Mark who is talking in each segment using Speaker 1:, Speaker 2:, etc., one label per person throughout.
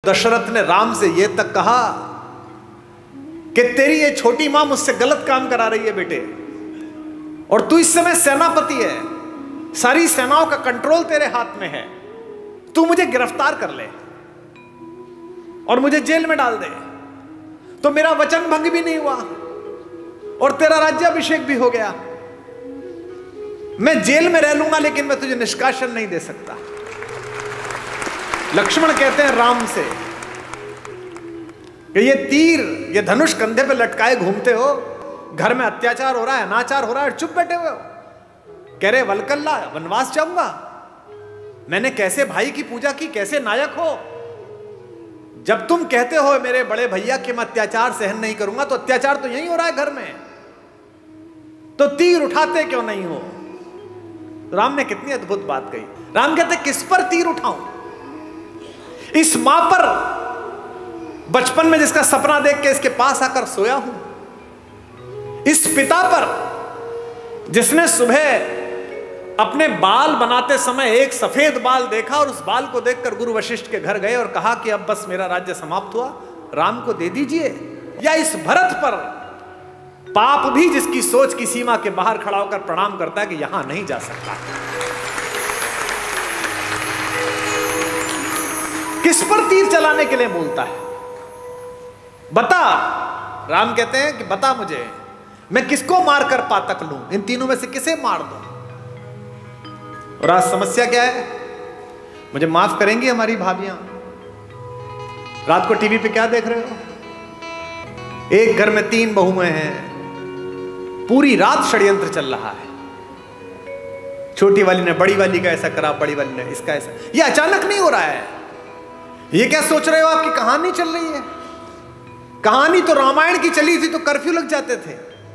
Speaker 1: दशरथ ने राम से यह तक कहा कि तेरी ये छोटी मां मुझसे गलत काम करा रही है बेटे, और तू इस समय सेनापति है, सारी सेनाओं का कंट्रोल तेरे हाथ में है, तू मुझे गिरफ्तार कर ले और मुझे जेल में डाल दे तो मेरा वचन भंग भी नहीं हुआ और तेरा राज्याभिषेक भी हो गया। मैं जेल में रह लूंगा लेकिन मैं तुझे निष्कासन नहीं दे सकता। लक्ष्मण कहते हैं राम से कि ये तीर, ये धनुष कंधे पे लटकाए घूमते हो, घर में अत्याचार हो रहा है, अनाचार हो रहा है, चुप बैठे हुए हो। कह रहे वलकल्ला, वनवास जाऊंगा? मैंने कैसे भाई की पूजा की, कैसे नायक हो? जब तुम कहते हो मेरे बड़े भैया कि मैं अत्याचार सहन नहीं करूंगा, तो अत्याचार तो यही हो रहा है घर में, तो तीर उठाते क्यों नहीं हो? तो राम ने कितनी अद्भुत बात कही। राम कहते किस पर तीर उठाऊं? इस मां पर बचपन में जिसका सपना देख के इसके पास आकर सोया हूं, इस पिता पर जिसने सुबह अपने बाल बनाते समय एक सफेद बाल देखा और उस बाल को देखकर गुरु वशिष्ठ के घर गए और कहा कि अब बस मेरा राज्य समाप्त हुआ, राम को दे दीजिए। या इस भरत पर, पाप भी जिसकी सोच की सीमा के बाहर खड़ा होकर प्रणाम करता है कि यहां नहीं जा सकता। किस पर तीर चलाने के लिए बोलता है? बता। राम कहते हैं कि बता मुझे, मैं किसको मारकर पातक लूं? इन तीनों में से किसे मार दूं? और आज समस्या क्या है? मुझे माफ करेंगी हमारी भाभियां, रात को टीवी पे क्या देख रहे हो? एक घर में 3 बहुएं हैं, पूरी रात षड्यंत्र चल रहा है। छोटी वाली ने बड़ी वाली का ऐसा करा, बड़ी वाली ने इसका ऐसा। ये अचानक नहीं हो रहा है। ये क्या सोच रहे हो? आपकी कहानी चल रही है। कहानी तो रामायण की चली थी तो कर्फ्यू लग जाते थे।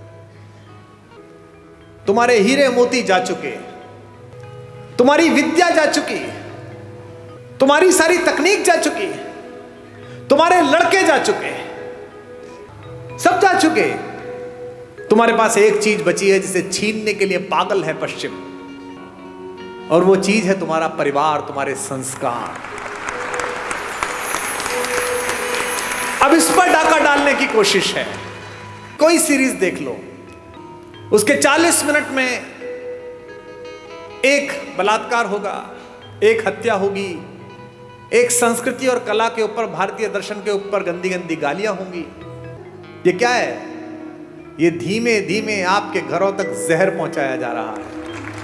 Speaker 1: तुम्हारे हीरे मोती जा चुके, तुम्हारी विद्या जा चुकी, तुम्हारी सारी तकनीक जा चुकी, तुम्हारे लड़के जा चुके, सब जा चुके। तुम्हारे पास एक चीज बची है जिसे छीनने के लिए पागल है पश्चिम, और वो चीज है तुम्हारा परिवार, तुम्हारे संस्कार। अब इस पर डाका डालने की कोशिश है। कोई सीरीज देख लो, उसके 40 मिनट में एक बलात्कार होगा, एक हत्या होगी, एक संस्कृति और कला के ऊपर, भारतीय दर्शन के ऊपर गंदी गंदी गालियां होंगी। ये क्या है? ये धीमे धीमे आपके घरों तक जहर पहुंचाया जा रहा है।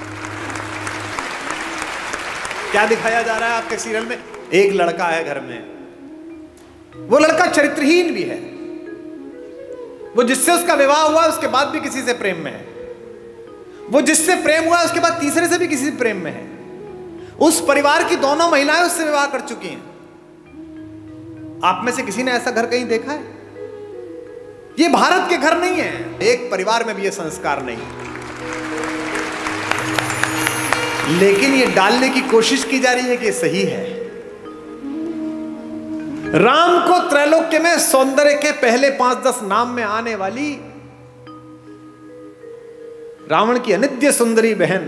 Speaker 1: क्या दिखाया जा रहा है आपके सीरियल में? एक लड़का है घर में, वो लड़का चरित्रहीन भी है, वो जिससे उसका विवाह हुआ उसके बाद भी किसी से प्रेम में है, वो जिससे प्रेम हुआ उसके बाद तीसरे से भी किसी से प्रेम में है। उस परिवार की दोनों महिलाएं उससे विवाह कर चुकी हैं। आप में से किसी ने ऐसा घर कहीं देखा है? ये भारत के घर नहीं है। एक परिवार में भी ये संस्कार नहीं, लेकिन ये डालने की कोशिश की जा रही है कि ये सही है। राम को त्रैलोक्य में सौंदर्य के पहले 5-10 नाम में आने वाली रावण की अनित्य सुंदरी बहन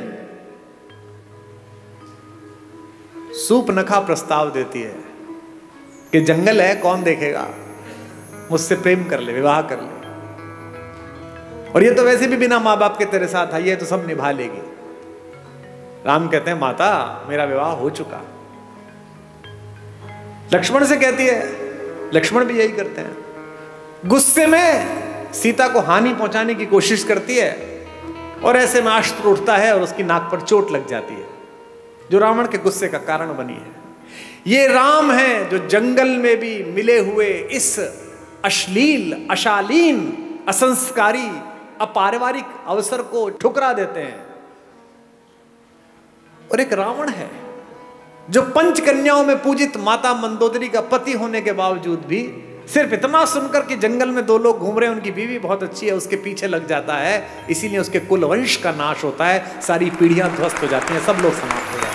Speaker 1: सूपनखा प्रस्ताव देती है कि जंगल है, कौन देखेगा, मुझसे प्रेम कर ले, विवाह कर ले, और ये तो वैसे भी बिना मां बाप के तेरे साथ आई है, तो सब निभा लेगी। राम कहते हैं माता मेरा विवाह हो चुका। लक्ष्मण से कहती है, लक्ष्मण भी यही करते हैं। गुस्से में सीता को हानि पहुंचाने की कोशिश करती है और ऐसे में अस्त्र उठता है और उसकी नाक पर चोट लग जाती है, जो रावण के गुस्से का कारण बनी है। ये राम है जो जंगल में भी मिले हुए इस अश्लील, अशालीन, असंस्कारी, अपारिवारिक अवसर को ठुकरा देते हैं। और एक रावण है जो पंचकन्याओं में पूजित माता मंदोदरी का पति होने के बावजूद भी सिर्फ इतना सुनकर कि जंगल में 2 लोग घूम रहे हैं, उनकी बीवी बहुत अच्छी है, उसके पीछे लग जाता है। इसीलिए उसके कुल वंश का नाश होता है, सारी पीढ़ियां ध्वस्त हो जाती हैं, सब लोग समाप्त हो जाते हैं।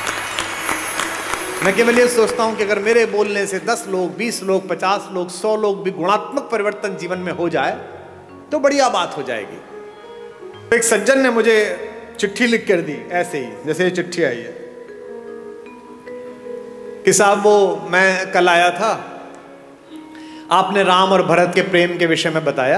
Speaker 1: मैं केवल ये सोचता हूं कि अगर मेरे बोलने से 10 लोग, 20 लोग, 50 लोग, 100 लोग भी गुणात्मक परिवर्तन जीवन में हो जाए तो बढ़िया बात हो जाएगी। एक सज्जन ने मुझे चिट्ठी लिख कर दी, ऐसे ही जैसे ये चिट्ठी आई है। कि साहब वो मैं कल आया था, आपने राम और भरत के प्रेम के विषय में बताया,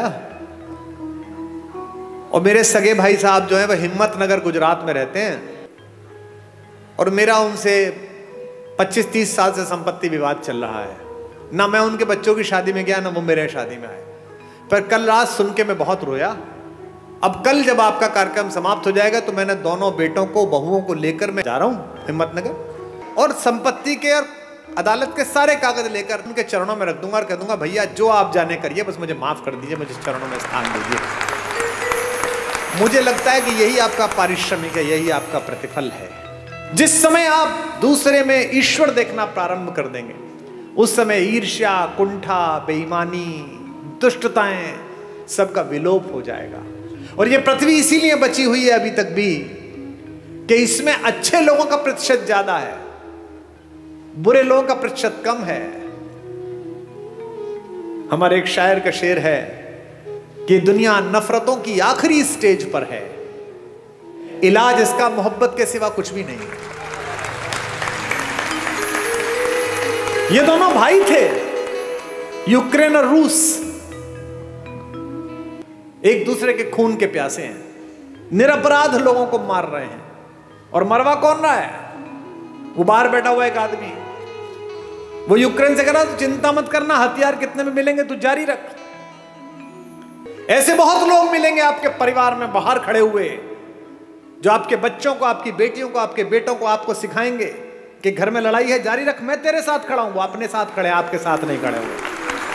Speaker 1: और मेरे सगे भाई साहब जो है वह हिम्मतनगर गुजरात में रहते हैं, और मेरा उनसे 25-30 साल से संपत्ति विवाद चल रहा है। ना मैं उनके बच्चों की शादी में गया, ना वो मेरे शादी में आए। पर कल रात सुन के मैं बहुत रोया। अब कल जब आपका कार्यक्रम समाप्त हो जाएगा तो मैंने दोनों बेटों को, बहुओं को लेकर मैं जा रहा हूं हिम्मतनगर, और संपत्ति के और अदालत के सारे कागज लेकर उनके चरणों में रख दूंगा और कह दूंगा भैया जो आप जाने करिए, बस मुझे माफ कर दीजिए, मुझे चरणों में स्थान दीजिए। मुझे लगता है कि यही आपका पारिश्रमिक है, यही आपका प्रतिफल है। जिस समय आप दूसरे में ईश्वर देखना प्रारंभ कर देंगे, उस समय ईर्ष्या, कुंठा, बेईमानी, दुष्टताएं सबका विलोप हो जाएगा। और ये पृथ्वी इसीलिए बची हुई है अभी तक भी कि इसमें अच्छे लोगों का प्रतिशत ज्यादा है, बुरे लोगों का प्रतिशत कम है। हमारे एक शायर का शेर है कि दुनिया नफरतों की आखिरी स्टेज पर है, इलाज इसका मोहब्बत के सिवा कुछ भी नहीं। ये दोनों भाई थे, यूक्रेन और रूस, एक दूसरे के खून के प्यासे हैं, निरपराध लोगों को मार रहे हैं। और मरवा कौन रहा है? वो बाहर बैठा हुआ एक आदमी, वो यूक्रेन से कह रहा तो चिंता मत करना, हथियार कितने में मिलेंगे तू जारी रख। ऐसे बहुत लोग मिलेंगे आपके परिवार में बाहर खड़े हुए, जो आपके बच्चों को, आपकी बेटियों को, आपके बेटों को आपको सिखाएंगे कि घर में लड़ाई है, जारी रख, मैं तेरे साथ खड़ा हूं। वो अपने साथ खड़े, आपके साथ नहीं खड़े हुए।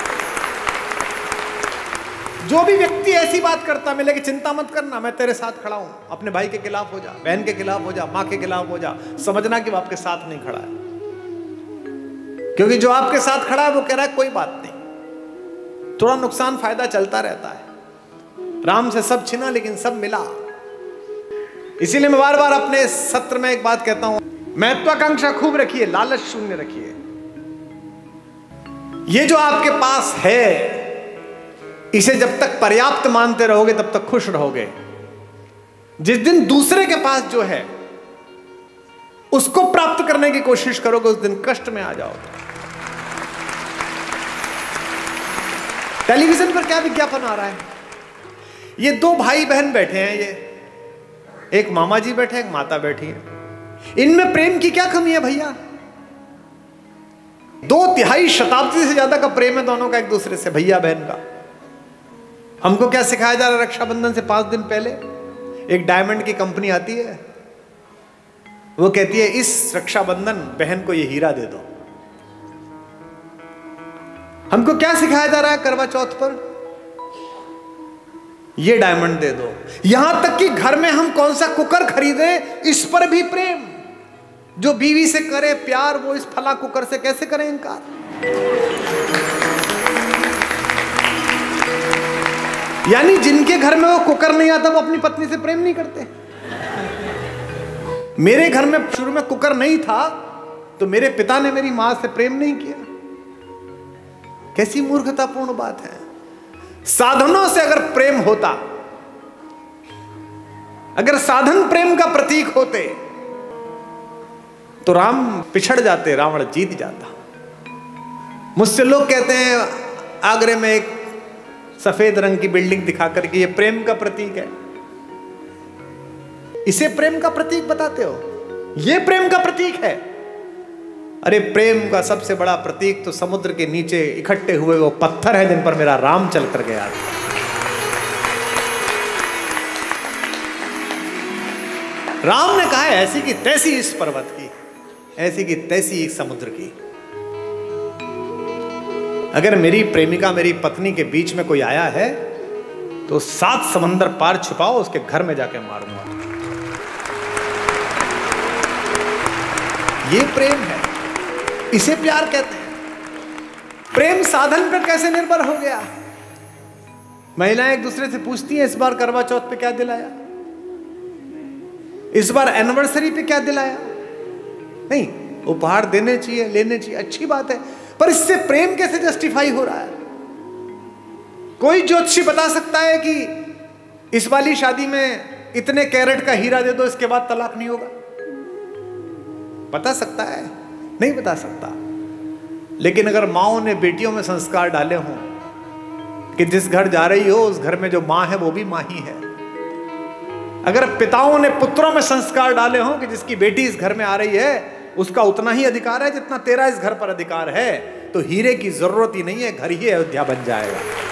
Speaker 1: जो भी व्यक्ति ऐसी बात करता मिले कि चिंता मत करना, मैं तेरे साथ खड़ा हूं, अपने भाई के खिलाफ हो जा, बहन के खिलाफ हो जा, मां के खिलाफ हो जा, समझना कि वो आपके साथ नहीं खड़ा है। क्योंकि जो आपके साथ खड़ा है वो कह रहा है कोई बात नहीं, थोड़ा नुकसान फायदा चलता रहता है। राम से सब छिना लेकिन सब मिला। इसीलिए मैं बार बार अपने सत्र में एक बात कहता हूं, महत्वाकांक्षा खूब रखिए, लालच शून्य रखिए। ये जो आपके पास है, इसे जब तक पर्याप्त मानते रहोगे तब तक खुश रहोगे। जिस दिन दूसरे के पास जो है उसको प्राप्त करने की कोशिश करोगे, उस दिन कष्ट में आ जाओगे। टेलीविजन पर क्या विज्ञापन आ रहा है? ये दो भाई बहन बैठे हैं, ये एक मामा जी बैठे हैं, एक माता बैठी है। इनमें प्रेम की क्या कमी है भैया? 2 शताब्दी से ज्यादा का प्रेम है दोनों का एक दूसरे से, भैया बहन का। हमको क्या सिखाया जा रहा है? रक्षाबंधन से 5 दिन पहले एक डायमंड की कंपनी आती है, वो कहती है इस रक्षाबंधन बहन को ये हीरा दे दो। हमको क्या सिखाया जा रहा है करवा चौथ पर? ये डायमंड दे दो। यहां तक कि घर में हम कौन सा कुकर खरीदे, इस पर भी प्रेम। जो बीवी से करे प्यार, वो इस फला कुकर से कैसे करे इनकार? यानी जिनके घर में वो कुकर नहीं आता वो अपनी पत्नी से प्रेम नहीं करते। मेरे घर में शुरू में कुकर नहीं था तो मेरे पिता ने मेरी मां से प्रेम नहीं किया। कैसी मूर्खतापूर्ण बात है। साधनों से अगर प्रेम होता, अगर साधन प्रेम का प्रतीक होते तो राम पिछड़ जाते, रावण जीत जाता। मुझसे लोग कहते हैं आगरे में एक सफेद रंग की बिल्डिंग दिखाकर कि ये प्रेम का प्रतीक है। इसे प्रेम का प्रतीक बताते हो? ये प्रेम का प्रतीक है? अरे प्रेम का सबसे बड़ा प्रतीक तो समुद्र के नीचे इकट्ठे हुए वो पत्थर है जिन पर मेरा राम चल कर गया। राम ने कहा है ऐसी की तैसी इस पर्वत की, ऐसी की तैसी इस समुद्र की। अगर मेरी प्रेमिका, मेरी पत्नी के बीच में कोई आया है तो 7 समंदर पार छुपाओ, उसके घर में जाके मारूंगा। ये प्रेम है, इसे प्यार कहते हैं। प्रेम साधन पर कैसे निर्भर हो गया? महिलाएं एक दूसरे से पूछती हैं इस बार करवा चौथ पे क्या दिलाया, इस बार एनिवर्सरी पे क्या दिलाया। नहीं, उपहार देने चाहिए, लेने चाहिए, अच्छी बात है, पर इससे प्रेम कैसे जस्टिफाई हो रहा है? कोई ज्योतिषी बता सकता है कि इस वाली शादी में इतने कैरेट का हीरा दे दो, इसके बाद तलाक नहीं होगा? बता सकता है? नहीं बता सकता। लेकिन अगर माओ ने बेटियों में संस्कार डाले हों कि जिस घर जा रही हो उस घर में जो माँ है वो भी माँ ही है, अगर पिताओं ने पुत्रों में संस्कार डाले हों कि जिसकी बेटी इस घर में आ रही है उसका उतना ही अधिकार है जितना तेरा इस घर पर अधिकार है, तो हीरे की जरूरत ही नहीं है, घर ही अयोध्या बन जाएगा।